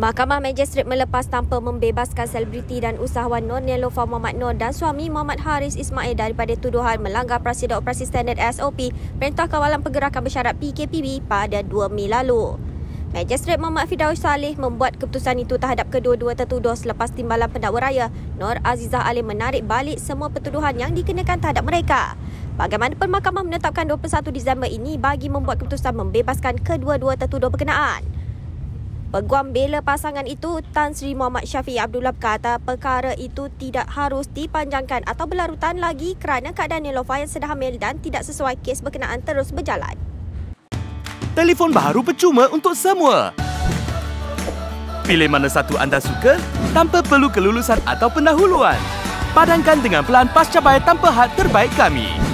Mahkamah Magistrate melepas tanpa membebaskan selebriti dan usahawan Nur Neelofa Mohamed Noor dan suami Muhammad Haris Ismail daripada tuduhan melanggar Prosedur Operasi Standard SOP Perintah Kawalan Pergerakan Bersyarat PKPB pada 2 Mei lalu. Magistrate Muhammad Firdaus Saleh membuat keputusan itu terhadap kedua-dua tertuduh selepas Timbalan Pendakwa Raya Nur Azizah Alim menarik balik semua pertuduhan yang dikenakan terhadap mereka. Bagaimanapun mahkamah menetapkan 21 Disember ini bagi membuat keputusan membebaskan kedua-dua tertuduh berkenaan. Peguam bela pasangan itu, Tan Sri Muhammad Syafiq Abdullah berkata perkara itu tidak harus dipanjangkan atau berlarutan lagi kerana keadaan Neelofa yang sedang hamil dan tidak sesuai kes berkenaan terus berjalan. Telefon baru percuma untuk semua. Pilih mana satu anda suka tanpa perlu kelulusan atau pendahuluan. Padankan dengan pelan pascabayar tanpa had terbaik kami.